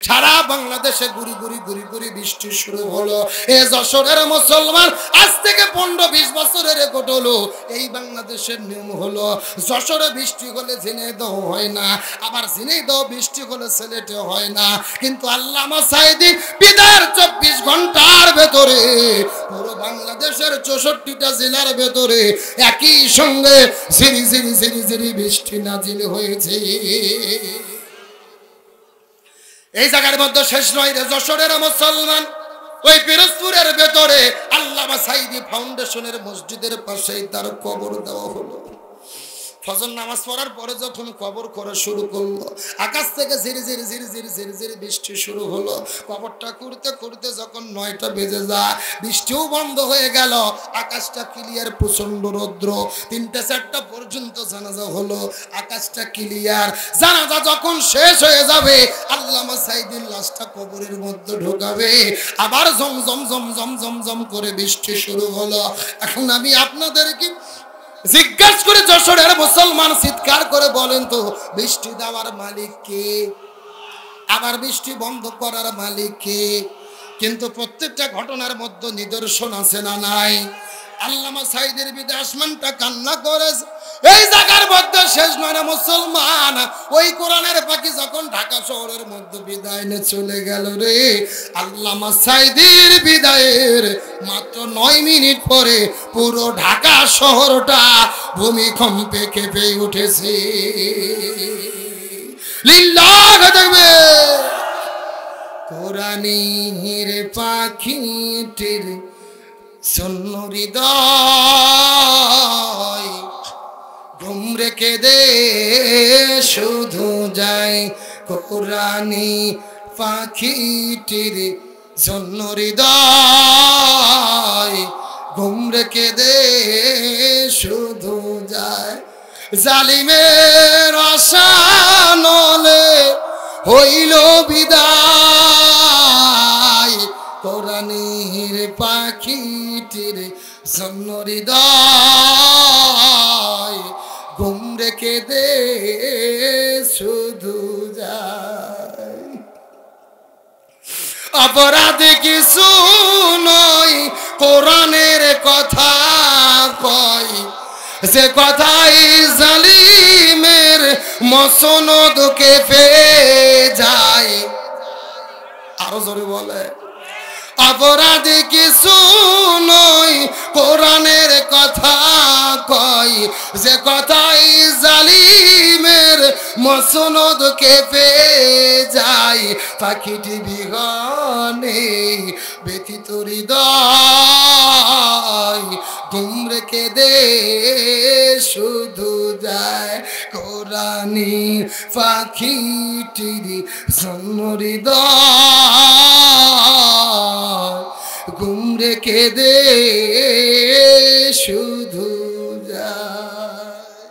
সারা বাংলাদেশে গুড়ি গুড়ি গুড়ি গুড়ি বৃষ্টি শুরু হলো। এ যশোরের মুসলমান আজ থেকে 15-20 বছরের রেকর্ড হলো। এই বাংলাদেশের নিয়ম হলো যশোরে বৃষ্টি হলে ঝিনাইদহ হয় না, আবার ঝিনাইদহ বৃষ্টি হলে সিলেটে হয় না। কিন্তু আল্লামা সাঈদী বিদায়ের 24 ঘন্টার ভেতরে পুরো বাংলাদেশের 64টা জেলার ভেতরে একই সঙ্গে ঝিরি ঝিরি ঝিরি ঝিরি বৃষ্টি নাজিল হয়েছে। এই জায়গার মধ্যে শেষ নয় রে যশোরের মুসলমান, ওই পিরোজপুরের ভেতরে আল্লামা সাঈদী ফাউন্ডেশনের মসজিদের পাশেই তার কবর দেওয়া হলো। ফজর নামাজ পড়ার পরে যখন কবর করা শুরু করলো, আকাশ থেকে ঝিরি ঝিরি ঝিরি ঝিরি ঝিরি ঝিরি বৃষ্টি শুরু হলো। কবরটা করতে করতে যখন 9টা বেজে যায়, বৃষ্টিও বন্ধ হয়ে গেল, আকাশটা ক্লিয়ার, প্রচন্ড রৌদ্র। 3টা-4টা পর্যন্ত জানাজা হলো, আকাশটা ক্লিয়ার। জানাজা যখন শেষ হয়ে যাবে, আল্লামা সাঈদীর লাশটা কবরের মধ্যে ঢোকাবে, আবার জমজম জমজম জমজম করে বৃষ্টি শুরু হলো। এখন আমি আপনাদেরকে জিজ্ঞাসা করে যশোরের মুসলমান চিৎকার করে বলেন তো, বৃষ্টি দেওয়ার মালিক কে? আবার বৃষ্টি বন্ধ করার মালিক কে? কিন্তু প্রত্যেকটা ঘটনার মধ্যে নিদর্শন আছে না নাই? আল্লামা সাঈদীর বিদায় আসমানটা কান্না করেছে। এই জায়গার মধ্যে শেষ নয় না মুসলমান, ওই কোরআনের পাখি যখন ঢাকা শহরের মধ্যে বিদায় নিয়ে চলে গেল রে, আল্লামা সাঈদীর বিদায়ের মাত্র 9 মিনিট পরে পুরো ঢাকা শহরটা ভূমিকম্পে কেঁপে উঠেছে। লিল্লাহ দেখবে কোরআনের পাখিটির শূন্য হৃদয় ঘুম রেখে দে শুধু যায়। কোরআনি পাখিটির শূন্য হৃদয় ঘুম রেখে দে শুধু যায়। জালিমের আশানলে হইল বিদায়, কোরআনের পাখিটির শূন্য হৃদয় ঘুম রেখে দে শুধু যায়। অপরাধ কিছু নয় কোরআনের কথা কয়, যে কথাই জালিমের মসনদ কেঁপে যায়। আরো জোরে বলে, অপরাধ কিছু নয় কোরআনের কথা কয়, যে কথাই জালিমের মসনদ কেঁপে যায়। পাখিটি বিহনে ব্যথিত হৃদয় ঘুম রেখে দে শুধু যায়। কোরআনি পাখিটির শূন্য হৃদয় ঘুম রেখে দে শুধু যায়।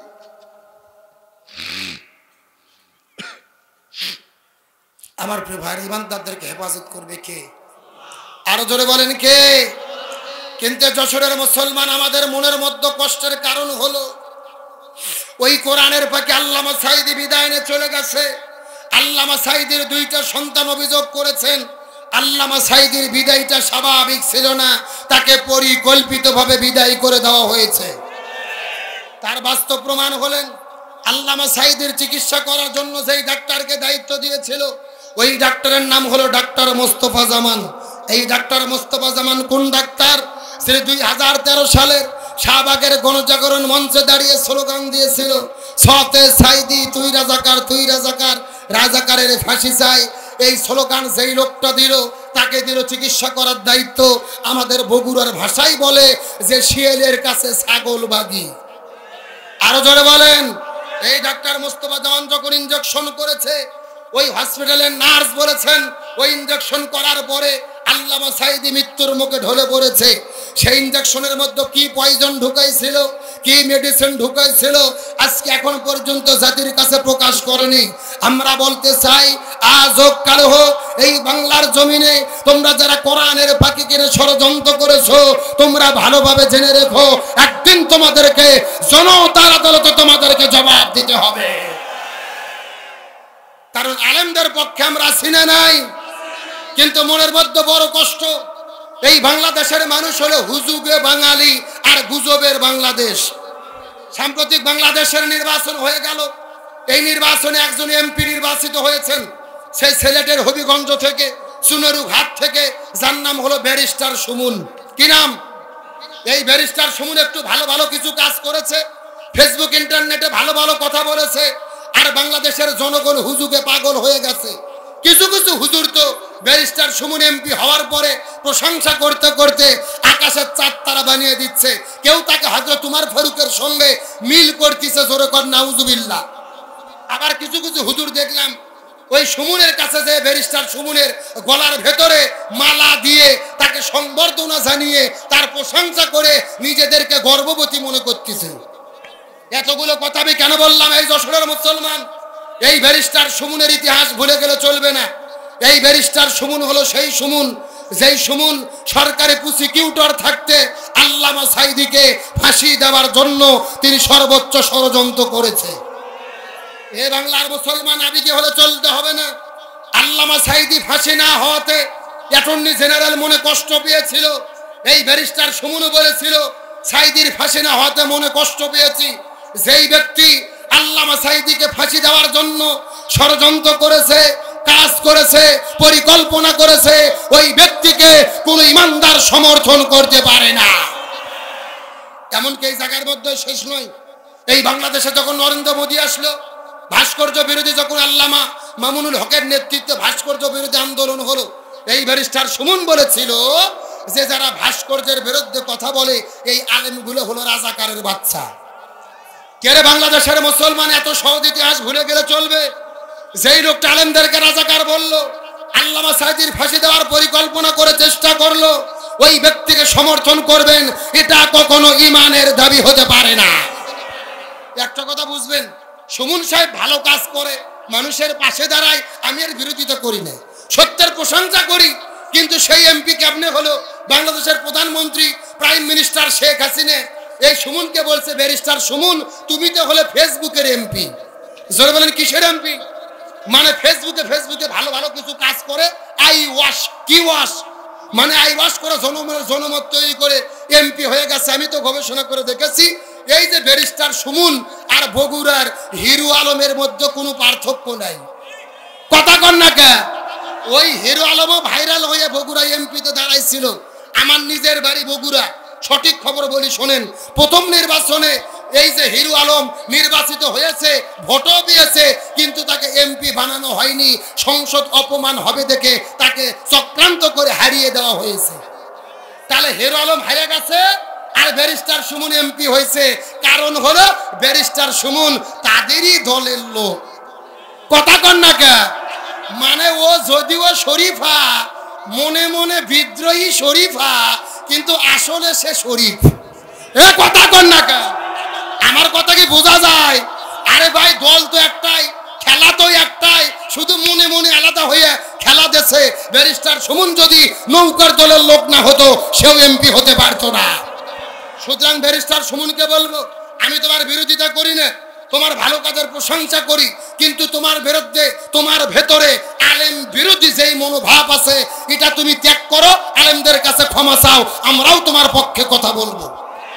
আমার প্রিয় ভাই, ইমানদারদেরকে হেফাজত করবে কে? আরো জোরে বলেন কে? কিন্তু যশোরের মুসলমান, আমাদের মনের মধ্যে কষ্টের কারণ হলো ওই কোরআনের পাখি আল্লামা সাঈদী বিদায় নিয়ে চলে গেছে। আল্লামা সাঈদীর 2টা সন্তান অভিযোগ করেছেন আল্লামা সাঈদীর বিদায়টা স্বাভাবিক ছিল না, তাকে পরিকল্পিতভাবে বিদায় করে দেওয়া হয়েছে। তার বাস্তব প্রমাণ হলেন আল্লামা সাঈদীর চিকিৎসা করার জন্য যেই ডাক্তারকে দায়িত্ব দিয়েছিল, ওই ডাক্তারের নাম হলো ডাক্তার মোস্তফা জামান। এই ডাক্তার মোস্তফা জামান কোন ডাক্তার? সে 2013 সালের শাহবাগের গণজাগরণ মঞ্চে দাঁড়িয়ে স্লোগান দিয়েছিল, সতে সাঈদী তুই রাজাকার, তুই রাজাকার, রাজাকারের ফাঁসি চাই। এই স্লোগান যেই লোকটা দিল, তাকে দিল চিকিৎসা করার দায়িত্ব। আমাদের বগুড়ার ভাষায় বলে যে শিয়ালের কাছে ছাগল বাগি। আরো জোরে বলেন। এই ডাক্তার মোস্তফা জামান যখন ইনজেকশন করেছে, ওই হসপিটালের নার্স বলেছেন ওই ইনজেকশন করার পরে আল্লামা সাঈদী মৃত্যুর মুখে ঢলে পড়েছে। সেই ইনজেকশনের মধ্যে কি পয়জন ঢুকাইছিল, কি মেডিসিন ঢুকাইছিল, আজকে এখন পর্যন্ত জাতির কাছে প্রকাশ করেনি। আমরা বলতে চাই, আজ হোক কাল হোক, এই বাংলার জমিনে তোমরা যারা কোরআনের পাখি কিনে ষড়যন্ত্র করেছো, তোমরা ভালোভাবে জেনে রেখো, একদিন তোমাদেরকে জনতার আদালতে তোমাদেরকে জবাব দিতে হবে। কারণ আলেমদের পক্ষে আমরা আছি না নাই, কিন্তু মনের মধ্যে বড় কষ্ট। এই বাংলাদেশের মানুষ হলো হুজুগে বাঙালি আর গুজবের বাংলাদেশ। সাম্প্রতিক বাংলাদেশের নির্বাচন হয়ে গেল। এই নির্বাচনে একজন এমপি নির্বাচিত হয়েছেন, সেই সিলেটের হবিগঞ্জ থেকে, চুনেরু ঘাট থেকে, যার নাম হলো ব্যারিস্টার সুমন। কি নাম? এই ব্যারিস্টার সুমন একটু ভালো ভালো কিছু কাজ করেছে, ফেসবুক ইন্টারনেটে ভালো ভালো কথা বলেছে, আর বাংলাদেশের জনগণ হুজুগে পাগল হয়ে গেছে। কিছু কিছু হুজুর তো ব্যারিস্টার সুমন এমপি হওয়ার পরে প্রশংসা করতে করতে আকাশের চাঁদ তারা বানিয়ে দিচ্ছে। কেউ তাকে হযরত উমর ফারুকের সঙ্গে মিল করতেছে, জোরে কর নাউজুবিল্লাহ। আবার কিছু কিছু হুজুর দেখলাম ওই সুমনের কাছে যে ব্যারিস্টার সুমনের গলার ভেতরে মালা দিয়ে তাকে সংবর্ধনা জানিয়ে তার প্রশংসা করে নিজেদেরকে গর্ববতী মনে করতেছে। এতগুলো কথা আমি কেন বললাম? এই যশোরের মুসলমান, এই ব্যারিস্টার সুমনের ইতিহাস ভুলে গেলে চলবে না। এই ব্যারিস্টার সুমন হলো সেই সুমন, যেই সুমন সরকারি প্রসিকিউটর থাকতে আল্লামা সাঈদীকে ফাঁসি দেওয়ার জন্য তিনি সর্বোচ্চ ষড়যন্ত্র করেছে। এ বাংলার মুসলমান আবিকে হলে চলতে হবে না। আল্লামা সাঈদী ফাঁসি না হওয়াতে অ্যাটর্নি জেনারেল মনে কষ্ট পেয়েছিল। এই ব্যারিস্টার সুমনও বলেছিল সাঈদীর ফাঁসি না হওয়াতে মনে কষ্ট পেয়েছি। যেই ব্যক্তি আল্লামা সাঈদীকে ফাঁসি দেওয়ার জন্য ষড়যন্ত্র করেছে, কাজ করেছে, পরিকল্পনা করেছে, ওই ব্যক্তিকে কোনো ইমানদার সমর্থন করতে পারে না। এমনকি এই জায়গার মধ্যে শেষ নয়। এই বাংলাদেশে যখন নরেন্দ্র মোদী আসলো, ভাস্কর্য বিরোধী যখন আল্লামা মামুনুল হকের নেতৃত্বে ভাস্কর্য বিরোধী আন্দোলন হলো, এই ব্যারিস্টার সুমন বলেছিল যে যারা ভাস্কর্যের বিরুদ্ধে কথা বলে এই আলেমগুলো হলো রাজাকারের বাচ্চা। কেরে বাংলাদেশের মুসলমান এত সহজ ইতিহাস ভুলে গেলে চলবে? যেই লোকটা আলেমদেরকে রাজাকার বললো, আল্লামা সাঈদীর ফাঁসি দেওয়ার পরিকল্পনা করে চেষ্টা করলো, ওই ব্যক্তিকে সমর্থন করবেন, এটা কখনো ঈমানের দাবি হতে পারে না। একটা কথা বুঝবেন, সুমন সাহেব ভালো কাজ করে, মানুষের পাশে দাঁড়ায়, আমি এর বিরোধিতা করি না, সত্যের প্রশংসা করি। কিন্তু সেই এমপি কেমনে হলো? বাংলাদেশের প্রধানমন্ত্রী প্রাইম মিনিস্টার শেখ হাসিনা এই সুমনকে বলছে, ব্যারিস্টার সুমন তুমি তো হলে ফেসবুকের এমপি। জোরে বলেন কিসের এমপি? মানে ফেসবুকে ভালো ভালো কিছু কাজ করে, আই ওয়াশ, কি ওয়াশ মানে আই ওয়াশ করে জনমত তৈরি করে এমপি হয়ে গেছে। আমি তো গবেষণা করে দেখেছি, এই যে ব্যারিস্টার সুমন আর বগুড়ার হিরো আলমের মধ্যে কোনো পার্থক্য নাই। কথা কন না কে? ওই হিরো আলমও ভাইরাল হয়ে বগুড়া এমপিতে দাঁড়াইছিল। আমার নিজের বাড়ি বগুড়া, সঠিক খবর বলি শোনেন। প্রথম নির্বাচনে এই যে হিরো আলম নির্বাচিত হয়েছে, ভোটও পেয়েছে, কিন্তু তাকে এমপি বানানো হয়নি। সংসদ অপমান হবে দেখে তাকে চক্রান্ত করে হারিয়ে দেওয়া হয়েছে। তাহলে হিরো আলম হারিয়ে গেছে আর ব্যারিস্টার সুমন এমপি হয়েছে। কারণ হলো ব্যারিস্টার সুমন তাদেরই দলের লোক। কথা কন না কে? মানে ও যদিও শরীফা, মনে মনে বিদ্রোহী শরীফা, কিন্তু আসলে সে শরীফ। এ কথা কন না কে? আমার কথা কি বোঝা যায়? আরে ভাই, দল তো একটাই, খেলা তো একটাই, শুধু মনে মনে আলাদা হয়ে খেলা দেশে। ব্যারিস্টার সুমন যদি নৌকার দলের লোক না হতো, সেও এমপি হতে পারতো না। সুতরাং ব্যারিস্টার সুমনকে বলবো, আমি তোমার বিরোধিতা করি না, তোমার ভালো কাজের প্রশংসা করি, কিন্তু তোমার বিরুদ্ধে, তোমার ভেতরে আলেম বিরোধী যেই মনোভাব আছে, এটা তুমি ত্যাগ করো, আলেমদের কাছে ক্ষমা চাও, আমরাও তোমার পক্ষে কথা বলবো।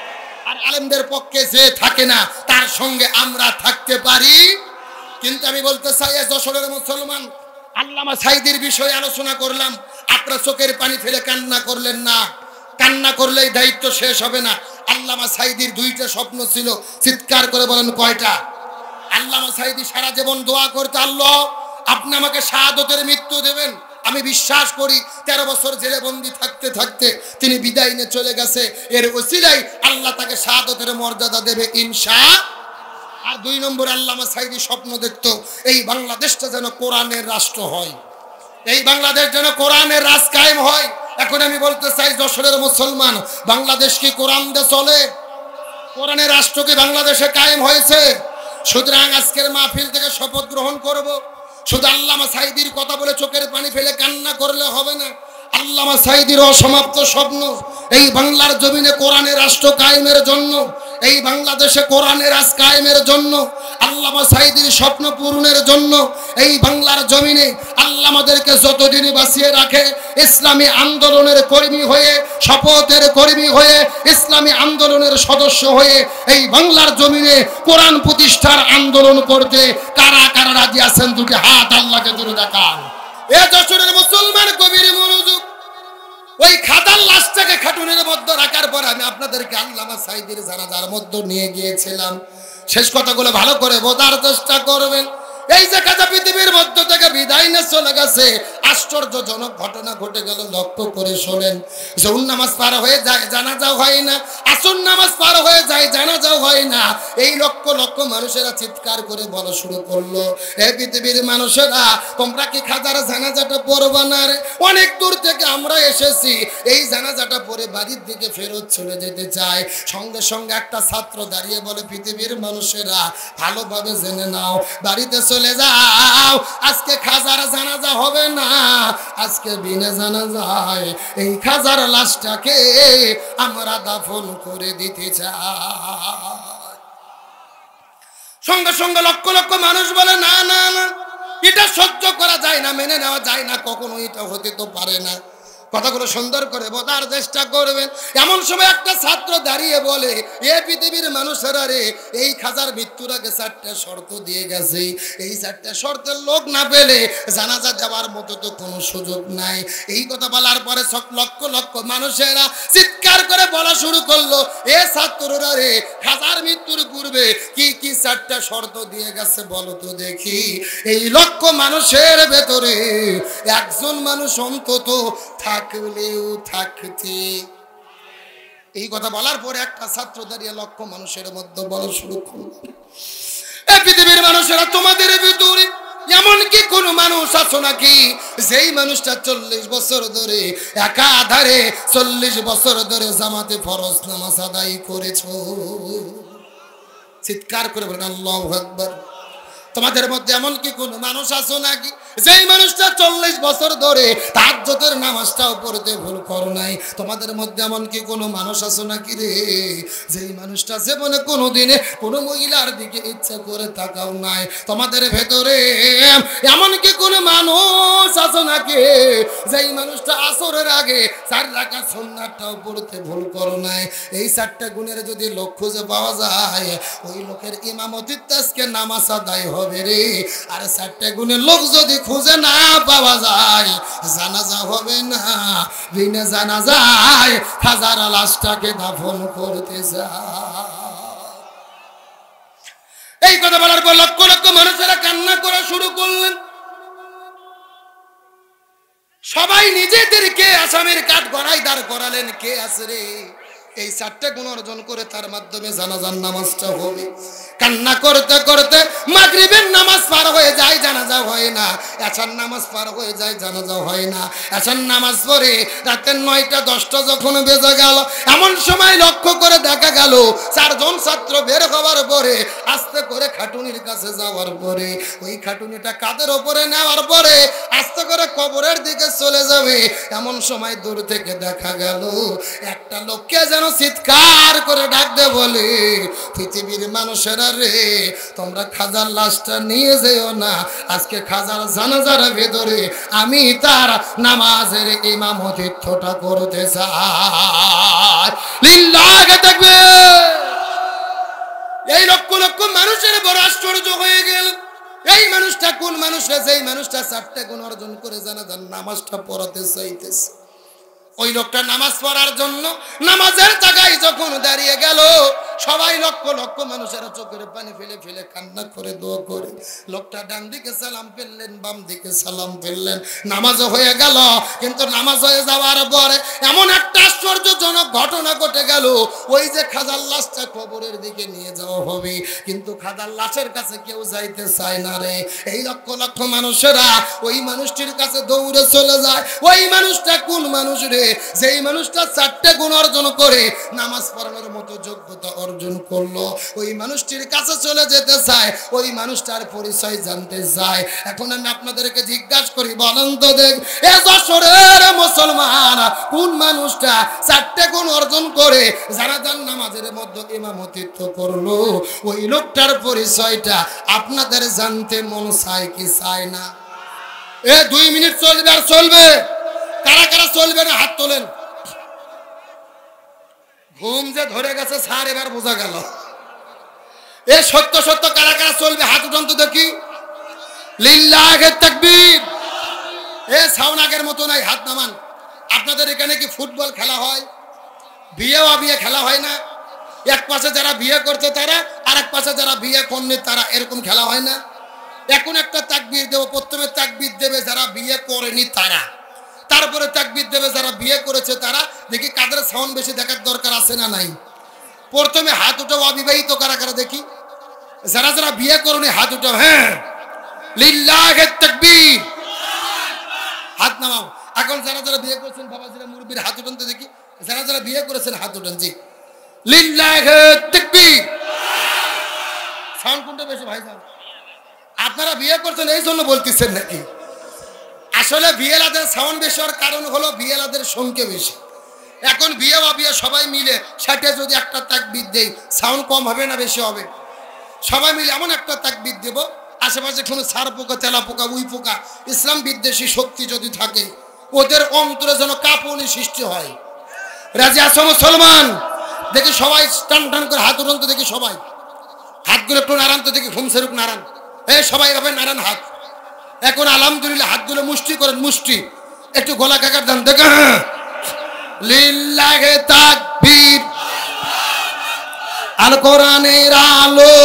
আর আলেমদের পক্ষে যে থাকে না, তার সঙ্গে আমরা থাকতে পারি। কিন্তু আমি বলতে চাই, যশোরের মুসলমান, আল্লামা সাঈদীর বিষয়ে আলোচনা করলাম, আপনারা চোখের পানি ফেলে কান্না করলেন না। কান্না করলেই দায়িত্ব শেষ হবে না। আল্লামা সাঈদীর দুইটা স্বপ্ন ছিল, চিৎকার করে বলেন কয়টা? আল্লামা সাঈদী সারা জীবন দোয়া করতে, আল্লাহ আপনি আমাকে শাহাদতের মৃত্যু দেবেন। আমি বিশ্বাস করি 13 বছর জেলে বন্দি থাকতে থাকতে তিনি বিদায় নিয়ে চলে গেছে, এর ওসিলায় আল্লাহ তাকে শাহাদতের মর্যাদা দেবে ইনশাআল্লাহ। আর 2 নম্বর, আল্লামা সাঈদী স্বপ্ন দেখতো এই বাংলাদেশটা যেন কোরআনের রাষ্ট্র হয়, এই বাংলাদেশ যেন কোরআনের রাজ কায়েম হয়। এখন আমি বলতে চাই, যশোরের মুসলমান, বাংলাদেশ কি কোরআন দিয়ে চলে? কোরআনের রাষ্ট্র কি বাংলাদেশে কায়েম হয়েছে? সুতরাং আজকের মাহফিল থেকে শপথ গ্রহণ করব, শুধু আল্লামা সাঈদীর কথা বলে চোখের পানি ফেলে কান্না করলে হবে না। আল্লামা সাঈদীর অসমাপ্ত স্বপ্ন, এই বাংলার জমিনে কোরআনের রাষ্ট্র কায়েমের জন্য এই বাংলাদেশে কোরআনের রাজ কায়েমের জন্য, আল্লামা সাঈদীর স্বপ্ন পূরণের জন্য এই বাংলার জমিনে আল্লাহ আমাদেরকে যতদিন বাঁচিয়ে রাখে, ইসলামী আন্দোলনের কর্মী হয়ে, শপথের কর্মী হয়ে, ইসলামী আন্দোলনের সদস্য হয়ে এই বাংলার জমিনে কোরআন প্রতিষ্ঠার আন্দোলন করতে কারা কারা রাজি আছেন? দুটি হাত আল্লাহকে দূরে দেখান। এ যশোরের মুসলমান কবির মনোযোগ, ওই খাদার লাশটাকে খাটুনের মধ্যে রাখার পর আমি আপনাদেরকে আল্লামা সাঈদীর জানাজার মধ্যে নিয়ে গিয়েছিলাম। শেষ কথাগুলো ভালো করে বোঝার চেষ্টা করবেন। এই যে কাজা পৃথিবীর মধ্য থেকে বিদায় নিয়ে চলে গেছে, আশ্চর্যজনক ঘটনা ঘটে গেল। লক্ষ্য করে শোনেন, জোহর নামাজ পার হয়ে যায়, জানাজাও হয় না। আসর নামাজ পার হয়ে যায়, জানাজাও হয় না। এই লক্ষ লক্ষ মানুষেরা চিৎকার করে বলা শুরু করলো, এই পৃথিবীর মানুষেরা, তোমরা কি খাজার জানাজাটা পড়বা না রে? অনেক দূর থেকে আমরা এসেছি, এই জানাজাটা পড়ে বাড়ির দিকে ফেরত চলে যেতে চাই। সঙ্গে সঙ্গে একটা ছাত্র দাঁড়িয়ে বলে, পৃথিবীর মানুষেরা ভালোভাবে জেনে নাও, বাড়িতে চলে যাও, আজকে খাজার জানাজা হবে না, আজকে বিনা জানাজায় এই খাজার লাশটাকে আমরা দাফন করে দিতে চাই। সঙ্গে সঙ্গে লক্ষ লক্ষ মানুষ বলে, না না না, এটা সহ্য করা যায় না, মেনে নেওয়া যায় না, কখনো এটা হতে তো পারে না। কথাগুলো সুন্দর করে বোঝার চেষ্টা করবেন। এমন সময় একটা ছাত্র দাঁড়িয়ে বলে, এ পৃথিবীর মানুষেরা রে, এই খাজার মৃত্যুর আগে 4টা শর্ত দিয়ে গেছে, এই 4টা শর্তের লোক না পেলে জানাজা যাওয়ার মতো তো কোনো সুযোগ নাই। এই কথা বলার পরে লক্ষ লক্ষ মানুষেরা চিৎকার করে বলা শুরু করলো, এ ছাত্ররা রে, খাজার মৃত্যুর পূর্বে কি কি 4টা শর্ত দিয়ে গেছে বলো তো দেখি। এই লক্ষ মানুষের ভেতরে একজন মানুষ অন্তত থাকলেও থাকতে। এই কথা বলার পরে একটা ছাত্র দাঁড়িয়ে লক্ষ মানুষের মধ্যে বলা শুরু করল, এই পৃথিবীর মানুষেরা, তোমাদের ভিতরে এমন কি কোন মানুষ আছো নাকি যেই মানুষটা 40 বছর ধরে একাধারে 40 বছর ধরে জামাতে ফরজ নামাজ আদায় করেছো? চিৎকার করে বলেন আল্লাহু আকবার। তোমাদের মধ্যে এমন কি কোন মানুষ আছো নাকি যেই মানুষটা 40 বছর ধরে তাহাজ্জুদের নামাজটাও পড়তে ভুল করো নাই? তোমাদের মধ্যে এমন কি কোনো মানুষ আছো নাকি রে যেই মানুষটা জীবনে কোনোদিনে কোনো মহিলার দিকে ইচ্ছা করে তাকাও নাই? তোমাদের ভেতরে এমন কি কোনো মানুষ আছো নাকি যেই মানুষটা আসরের আগে 4 রাকাত সুন্নাতটাও পড়তে ভুল করো নাই? এই 4টা গুণের যদি লোক খুঁজে পাওয়া যায়, ওই লোকের ইমামতিতে আজকে নামাজ আদায় হবে রে। আর 4টা গুণের লোক যদি খুঁজে না পাওয়া যায়, জানাজা হবে না, বিনা জানাজায় খাজার লাশটাকে দাফন করতে যায়। এই কথা বলার পর লক্ষ লক্ষ মানুষেরা কান্না করা শুরু করলেন। সবাই নিজেদেরকে আসামের কাঠ গড়াই দাঁড় করালেন, কে আছে রে এই 4টা গুণ অর্জন করে তার মাধ্যমে জানাজার নামাজটা হবে। কান্না করতে করতে মাগরিবের নামাজ পার হয়ে যায়, জানাজা হয় না। এশার নামাজ পার হয়ে যায়, জানাজা হয় না। এশার নামাজ পড়ে রাতের 9টা 10টা যখন বেজে গেল, এমন সময় লক্ষ্য করে দেখা গেল 4 জন ছাত্র বের হওয়ার পরে আস্তে করে খাটুনির কাছে যাওয়ার পরে ওই খাটুনিটা কাঁধের ওপরে নেওয়ার পরে আস্তে করে কবরের দিকে চলে যাবে। এমন সময় দূর থেকে দেখা গেল একটা লোককে যেন চিৎকার করে ডাক দে বলে, পৃথিবীর মানুষেরা রে, তোমরা খাজার লাশটা নিয়ে যেও না, আজকে খাজার জানাজার ভেতরে আমি তার নামাজের ইমামতিত্বটা করতে চাই। লিল্লাহি তাকবীর। এই লক্ষ লক্ষ মানুষের বড় আশ্চর্য হয়ে গেল, এই মানুষটা কোন মানুষ রে যেই মানুষটা 4টা গুণ অর্জন করে জানাজার নামাজটা পড়াতে চাইতেছে? ওই লোকটা নামাজ পড়ার জন্য নামাজের জায়গায় যখন দাঁড়িয়ে গেল, সবাই লক্ষ লক্ষ মানুষেরা চোখের পানি ফেলে ফেলে কান্না করে দোয়া করে। লোকটা ডান দিকে সালাম ফেললেন, বাম দিকে সালাম ফেললেন, নামাজ হয়ে গেল। কিন্তু নামাজ হয়ে যাওয়ার পরে এমন একটা আশ্চর্যজনক ঘটনা ঘটে গেল, ওই যে খাজার লাশটা কবরের দিকে নিয়ে যাওয়া হবে, কিন্তু খাজার লাশের কাছে কেউ যাইতে চায় না রে। এই লক্ষ লক্ষ মানুষেরা ওই মানুষটির কাছে দৌড়ে চলে যায়। ওই মানুষটা কোন মানুষ রে যেই মানুষটা 4টা গুণ অর্জন করে নামাজ পড়ানোর মতো যোগ্যতা অর্জন করলো, ওই মানুষটির কাছে চলে যেতে চায়, ওই মানুষটার পরিচয় জানতে চায়। এখন আমি আপনাদেরকে জিজ্ঞাসা করি, বলেন তো দেখ, এ যশোরের মুসলমান কোন মানুষটা 4টে গুণ অর্জন করে জানাজার নামাজের মধ্যে ইমামতিত্ব করলো? ওই লোকটার পরিচয়টা আপনাদের জানতে মন চায় কি চায় না? 2 মিনিট চলবে আর চলবে। কারা কারা চলবে না হাত তোলেন। ঘুম যে ধরে গেছে স্যার, এবার বোঝা গেল। সত্য সত্য কারা কারা চলবে হাত উঠান তো দেখি। লিল্লাহি তাকবীর। সাউন্ড আগের মতো নাই, হাত নামান। আপনাদের এখানে কি ফুটবল খেলা হয়? বিয়ে অবিয়ে খেলা হয় না? এক পাশে যারা বিয়ে করছে তারা, আর এক পাশে যারা বিয়ে করেনি তারা, এরকম খেলা হয় না? এখন একটা তাকবীর দেব, প্রথমে তাকবীর দেবে যারা বিয়ে করেনি তারা, তারপরে তাকবীর দেবে যারা বিয়ে করেছে তারা। দেখি কাদের সাউন্ড বেশি দেখার দরকার আছে না নাই? প্রথমে হাত উঠাও অবিবাহিত কারা কারা দেখি। যারা যারা বিয়ে করেনি হাত উঠাও। হ্যাঁ, লিল্লাহি তাকবীর। হাত নামাও। এখন যারা যারা বিয়ে করেছেন বাবাজিরা মুরব্বির হাত উঠান তো দেখি। যারা যারা বিয়ে করেছেন হাত উঠান। জি, লিল্লাহি তাকবীর। সাউন্ড কোনটা বেশি ভাইজান? আপনারা বিয়ে করছেন এই জন্য বলতেছেন নাকি? আসলে বিয়েলাদের সাউন্ড বেশি হওয়ার কারণ হলো বিয়েলাদের সংখ্যা বেশি। এখন বিয়ে বা বিয়ে সবাই মিলে সাথে যদি একটা তাকবীর দেই, সাউন্ড কম হবে না বেশি হবে? সবাই মিলে এমন একটা তাকবীর দেব, আশেপাশে কোনো সার পোকা, তেলা পোকা, উই পোকা, ইসলাম বিদ্বেষী শক্তি যদি থাকে, ওদের অন্তরে যেন কাঁপুনি সৃষ্টি হয়। রাজি আছো মুসলমান? দেখি সবাই টান টান করে হাত উঠান তো দেখি। সবাই হাতগুলো একটু নাড়ান তো দেখি। ঘুম সেরুক নাড়ান। সবাই এভাবে নাড়ান হাত। এখন আলহামদুলিল্লাহ হাতগুলো মুষ্টি করেন, মুষ্টি একটু গলা কাকার দেন দেখে। লিল্লাহি তাকবীর। আল কোরআনের আলো,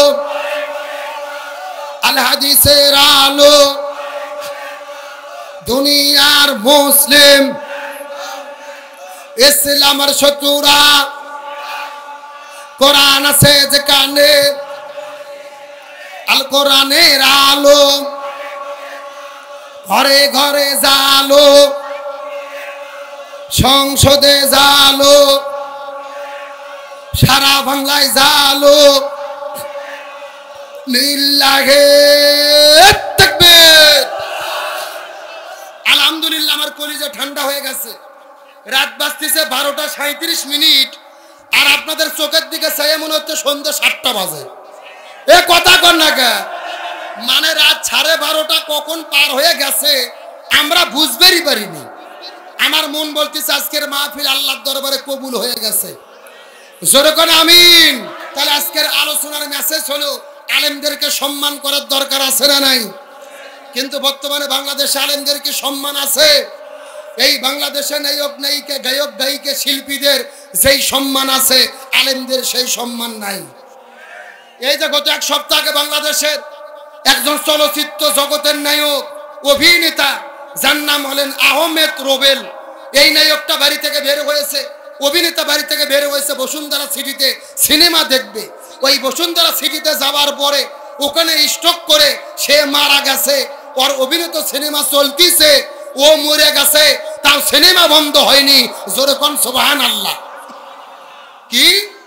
আল হাদিসের আলো, দুনিয়ার মুসলিম ইসলামের শত্রুরা কোরআন আছে যেখানে, আল কোরআনের আলো ঘরে ঘরে জালো, সংসদে জালো, সারা বাংলায় জালো। লিল্লাহি তাকবীর। আলহামদুলিল্লাহ আমার কলিজা ঠান্ডা হয়ে গেছে। রাত বাজতেছে 12টা 37 আর আপনাদের চোখের দিকে চাইয়ে মনে হচ্ছে সন্ধ্যা 7টা বাজে। কথা কর না কে? মানে রাত 12:30 কখন পার হয়ে গেছে আমরা বুঝতেই পারিনি। আমার মন বলতেছে আজকের মাহফিল আল্লাহর দরবারে কবুল হয়ে গেছে। জোরে করে আমিন। তাহলে আজকের আলোচনার মেসেজ হলো আলেমদেরকে সম্মান করার দরকার আছে না নাই? কিন্তু বর্তমানে বাংলাদেশে আলেমদেরকে সম্মান আছে? এই বাংলাদেশে নায়ক নায়িকা, গায়ক গায়িকা, শিল্পীদের যেই সম্মান আছে আলেমদের সেই সম্মান নাই। এই যে গত 1 সপ্তাহ আগে বাংলাদেশের একজন চলচ্চিত্র জগতের নায়ক, অভিনেতা, যার নাম হলেন আহমেদ রোবেল, এই নায়কটা বাড়ি থেকে বের হয়েছে, অভিনেতা বাড়ি থেকে বের হয়েছে বসুন্ধরা সিটিতে সিনেমা দেখবে। ওই বসুন্ধরা সিটিতে যাওয়ার পরে ওখানে স্ট্রোক করে সে মারা গেছে। ওর অভিনীত সিনেমা চলতিছে, ও মরে গেছে, তার সিনেমা বন্ধ হয়নি। জোরে কোন সুবহানাল্লাহ। কি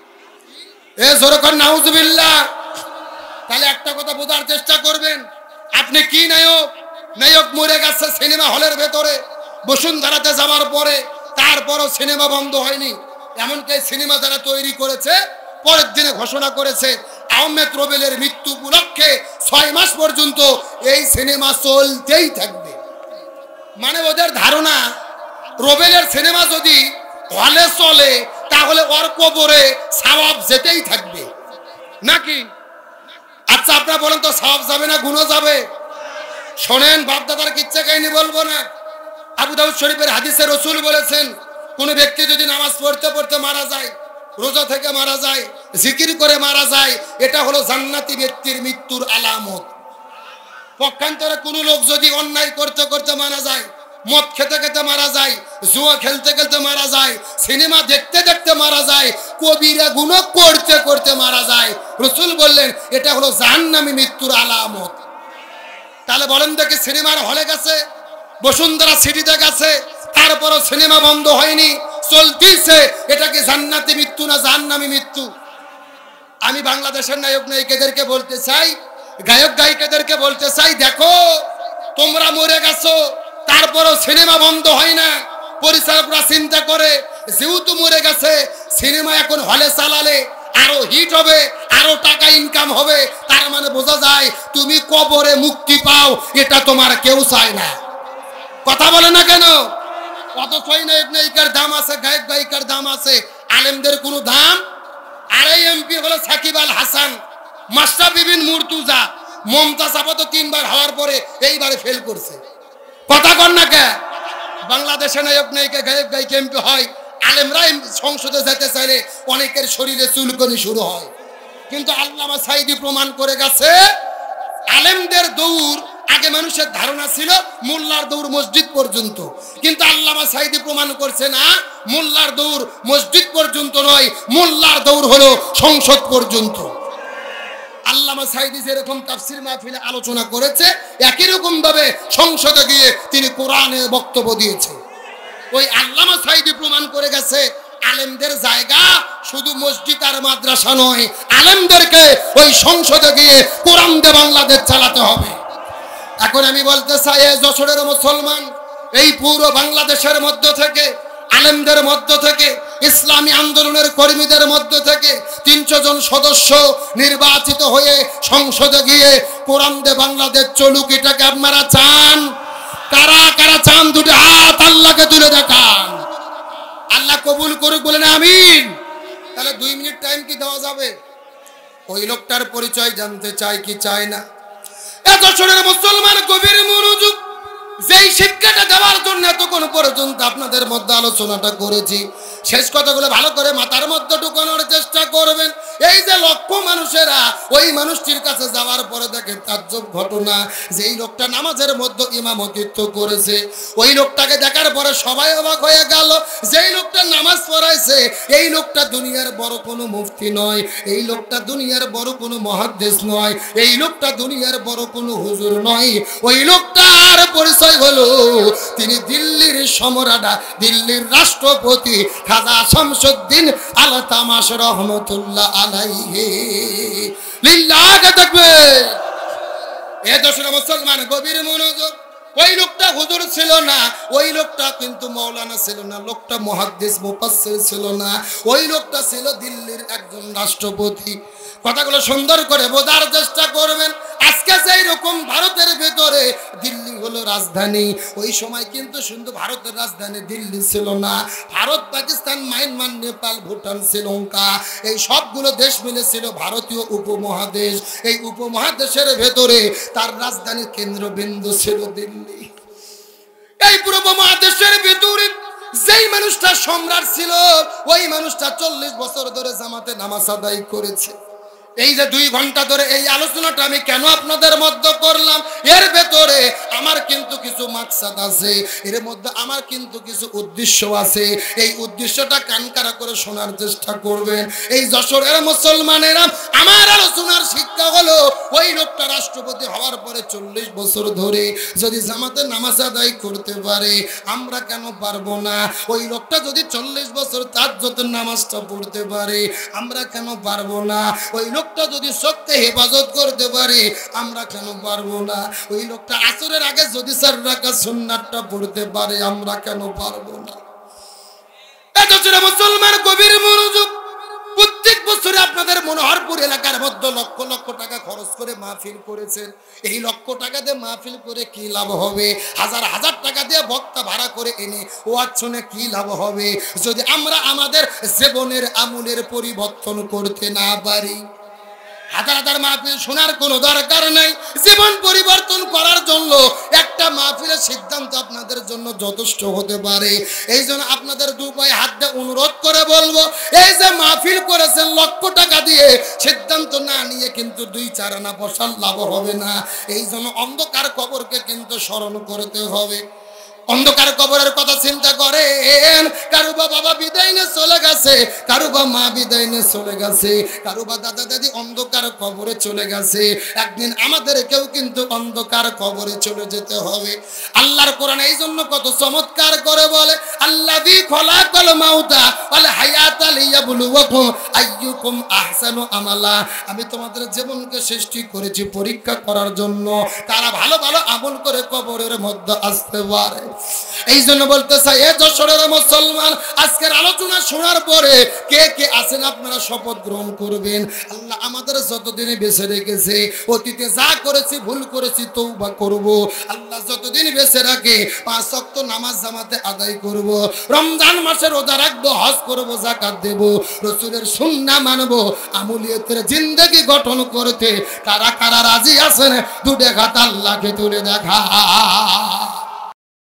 জোরে কোন নাউজুবিল্লাহ। তাহলে একটা কথা বোঝার চেষ্টা করবেন, আপনি কি নায়ক? নায়ক মরে গেছে সিনেমা হলের ভেতরে বসুন্ধরাতে যাওয়ার পরে, তারপরও সিনেমা বন্ধ হয়নি। এমনকি সিনেমা যারা তৈরি করেছে পরের দিনে ঘোষণা করেছে আহমেদ রোবেলের মৃত্যু উপলক্ষে 6 মাস পর্যন্ত এই সিনেমা চলতেই থাকবে। মানে ওদের ধারণা রোবেলের সিনেমা যদি হলে চলে তাহলে ওর কবরে সওয়াব যেতেই থাকবে নাকি? আচ্ছা আপনারা বলেন তো, সওয়াব যাবে না গুনাহ যাবে? শোনেন, বাপদাদার কিচ্ছা কাহিনী বলবো না। আবু দাউদ শরীফের হাদিসে রাসূল বলেছেন, কোন ব্যক্তি যদি নামাজ পড়তে পড়তে মারা যায়, রোজা থেকে মারা যায়, জিকির করে মারা যায়, এটা হলো জান্নাতি ব্যক্তির মৃত্যুর আলামত। পক্ষান্তরে কোনো লোক যদি অন্যায় করতে করতে মারা যায়, মদ খেতে খেতে মারা যায়, জুয়া খেলতে খেলতে মারা যায়, সিনেমা দেখতে দেখতে মারা যায়, কবিরা গুনাহ করতে করতে মারা যায়, রাসূল বললেন এটা হলো জাহান্নামী মৃত্যুর আলামত। তাহলে বলেন দেখি, সিনেমার হলে গেছে, বসুন্ধরা সিটিতে গেছে, তারপরও সিনেমা বন্ধ হয়নি, চলতিছে, এটা কি জান্নাতি মৃত্যু না জাহান্নামী মৃত্যু? আমি বাংলাদেশের নায়ক নায়িকাদেরকে বলতে চাই, গায়ক গায়িকাদেরকে বলতে চাই, দেখো তোমরা মরে গেছো, তারপরও সিনেমা বন্ধ হয় না। পরিচালকরা চিন্তা করে যেহেতু মরে গেছে, সিনেমা এখন হলে চালালে আরো হিট হবে, আরো টাকা ইনকাম হবে, তার মানে বোঝা যায় তুমি কবরে মুক্তি পাও, এটা তোমার কেউ চায় না। কথা বলে না কেন? অথচ নায়ক নায়িকার দাম আছে, গায়ক গায়িকার দাম আছে, আলেমদের কোনো দাম। আর এই এমপি হলো সাকিব আল হাসান, মাশরাফি বিন মুর্তজা, মমতাজ আপাতত 3 বার হওয়ার পরে এইবারে ফেল করছে। কথা কর না কে? বাংলাদেশে নায়ক নায়িকা গায়ক গায়িকা এমপি হয়, আলেমরা সংসদে যেতে চাইলে অনেকের শরীরে চুলকানি শুরু হয়। কিন্তু আল্লামা সাঈদী প্রমাণ করে গেছে আলেমদের দৌড়, আগে মানুষের ধারণা ছিল মোল্লার দৌড় মসজিদ পর্যন্ত, কিন্তু আল্লামা সাঈদী প্রমাণ করছে না, মোল্লার দৌড় মসজিদ পর্যন্ত নয়, মোল্লার দৌড় হলো সংসদ পর্যন্ত। আল্লামা সাঈদী যেরকম তাফসীর মাহফিলে আলোচনা করেছে, একই রকম ভাবে সংসদে গিয়ে তিনি কোরআনে বক্তব্য দিয়েছে। ওই আল্লামা সাঈদী প্রমাণ করে গেছে আলেমদের জায়গা শুধু মসজিদ আর মাদ্রাসা নয়, আলেমদেরকে ওই সংসদে গিয়ে কোরআন দিয়ে বাংলাদেশ চালাতে হবে। এখন আমি বলতে চাই, যশোরের মুসলমান, এই পুরো বাংলাদেশের মধ্য থেকে, আলেমদের মধ্য থেকে, ইসলামী আন্দোলনের কর্মীদের মধ্য থেকে 300 জন সদস্য নির্বাচিত হয়ে সংসদে গিয়ে কোরআন দিয়ে বাংলাদেশ চলুক, এটাকে আপনারা চান? কারা কারা চান? দুটো হাত আল্লাহকে তুলে দেখান। আল্লাহ কবুল করুক, বলেন আমিন। তাহলে 2 মিনিট টাইম কি দেওয়া যাবে? ওই লোকটার পরিচয় জানতে চাই কি চায় না? যশোরের মুসলমান গভীর মনোযোগ, যেই শিক্ষাটা দেওয়ার জন্য এতক্ষণ পর্যন্ত আপনাদের মধ্যে আলোচনাটা করেছি, শেষ কথাগুলো ভালো করে মাথার মধ্যে ঢুকানোর চেষ্টা করবেন। এই যে লক্ষ মানুষেরা ওই মানুষটির কাছে যাওয়ার পরে দেখে তাজ্জব ঘটনা, যেই লোকটা নামাজের মধ্যে ইমামতিত্ব করেছে, ওই লোকটাকে দেখার পরে সবাই অবাক হয়ে গেল। যেই লোকটা নামাজ পড়াইছে, এই লোকটা দুনিয়ার বড় কোনো মুফতি নয়, এই লোকটা দুনিয়ার বড় কোনো মুহাদ্দিস নয়, এই লোকটা দুনিয়ার বড় কোনো হুজুর নয়, ওই লোকটার পরিচয় হলো তিনি দিল্লির সম্রাট, দিল্লির রাষ্ট্রপতি খাজা শামসুদ্দিন আল তামাশ রহমতুল্লাহ আলাইহি। লিল্লাহি তাকবীর। এ দশরা মুসলমান গভীর মনোযোগ, ওই লোকটা হুজুর ছিল না, ওই লোকটা কিন্তু মাওলানা ছিল না, লোকটা মুহাদ্দিস মুফাসসির ছিল না, ওই লোকটা ছিল দিল্লির একজন রাষ্ট্রপতি। কথাগুলো সুন্দর করে বোঝার চেষ্টা করবেন। আজকে যেই রকম ভারতের ভেতরে দিল্লি হলো রাজধানী, ওই সময় কিন্তু শুধু ভারতের রাজধানী দিল্লি ছিল না, ভারত, পাকিস্তান, মায়ানমার, নেপাল, ভুটান, শ্রীলঙ্কা, এই সবগুলো দেশ মিলে ছিল ভারতীয় উপমহাদেশ। এই উপমহাদেশের ভেতরে তার রাজধানীর কেন্দ্রবিন্দু ছিল দিল্লি। এই পুরো উপমহাদেশের ভেতরে যেই মানুষটা সম্রাট ছিল, ওই মানুষটা 40 বছর ধরে জামাতে নামাজ আদায় করেছে। এই যে 2 ঘন্টা ধরে এই আলোচনাটা আমি কেন আপনাদের মধ্যে করলাম, এর ভেতরে আমার কিন্তু কিছু মাকসাদ আছে, এর মধ্যে আমার কিন্তু কিছু উদ্দেশ্য আছে। এই উদ্দেশ্যটা কানকারা করে শোনার চেষ্টা করবেন। এই যশোরের মুসলমানেরা, আমার আলোচনার শিক্ষা হলো, ওই লোকটা রাষ্ট্রপতি হওয়ার পরে 40 বছর ধরে যদি জামাতে নামাজ আদায় করতে পারে, আমরা কেন পারবো না? ওই লোকটা যদি 40 বছর তাহাজ্জুদের নামাজটা পড়তে পারে, আমরা কেন পারবো না? ওই লোকটা যদি সত্যি হেফাজত করতে পারে, আমরা কেন পারবো না? ওই লোকটা আসরের আগে যদি 4 রাকাত সুন্নাতটা পড়তে পারে, আমরা কেন পারবো না? এত ছিল মুসলমান গভীর মনোযোগ। প্রত্যেক বছরে আপনাদের মনোহরপুর এলাকার মধ্যে লক্ষ লক্ষ টাকা খরচ করে মাহফিল করেছেন। এই লক্ষ টাকা দিয়ে মাহফিল করে কি লাভ হবে? হাজার হাজার টাকা দিয়ে বক্তা ভাড়া করে এনে ওয়াজ শুনে কি লাভ হবে যদি আমরা আমাদের জীবনের আমূলের পরিবর্তন করতে না পারি? হাজার হাজার মাহফিল শোনার কোনো দরকার নাই। জীবন পরিবর্তন করার জন্য একটা মাহফিলের সিদ্ধান্ত আপনাদের জন্য যথেষ্ট হতে পারে। এই জন্য আপনাদের 2 পায়ে হাত দিয়ে অনুরোধ করে বলবো, এই যে মাহফিল করেছেন লক্ষ টাকা দিয়ে, সিদ্ধান্ত না নিয়ে কিন্তু 2-4 আনা বসার লাভ হবে না। এই জন্য অন্ধকার কবরকে কিন্তু স্মরণ করতে হবে। অন্ধকার কবরের কথা চিন্তা করেন। কারুবা বাবা বিদায় নিয়ে চলে গেছে, কারুবা মা বিদায় নিয়ে চলে গেছে, কারুবা দাদা দাদি অন্ধকার কবরে চলে গেছে। একদিন আমাদেরকেও কিন্তু অন্ধকার কবরে চলে যেতে হবে। আল্লাহর কোরআন এই জন্য কত চমৎকার করে বলে, আল্লাযী খলাকাল মাউতা ওয়াল হায়াতা লিয়াবলুয়াকুম আইয়ুকুম আহসানু আমালা। আমি তোমাদের জীবনকে সৃষ্টি করেছি পরীক্ষা করার জন্য, তারা ভালো ভালো আমল করে কবরের মধ্যে আসতে পারে। এই জন্য বলতে চাই, এ যশোরের মুসলমান, আজকের আলোচনা শোনার পরে কে কে আছেন আপনারা শপথ গ্রহণ করবেন। আল্লাহ আমাদের যতদিন বেঁচে রেখেছে, অতীতে যা করেছি ভুল করেছি তওবা করব। আল্লাহ যতদিন বেঁচে রাখে 5 ওয়াক্ত নামাজ জামাতে আদায় করব, রমজান মাসে রোজা রাখবো, হজ করব, যাকাত দেব, রাসূলের সুন্নাহ মানব, আমলিয়াতের জিন্দেগি গঠন করতে কারা কারা রাজি আছেন দুটো হাত আল্লাহকে তুলে দেখা।